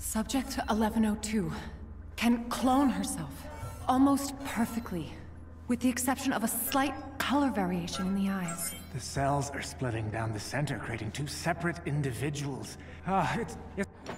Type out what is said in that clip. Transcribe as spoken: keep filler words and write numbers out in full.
Subject eleven oh two can clone herself almost perfectly, with the exception of a slight color variation in the eyes. The cells are splitting down the center, creating two separate individuals. Ah, it's... it's...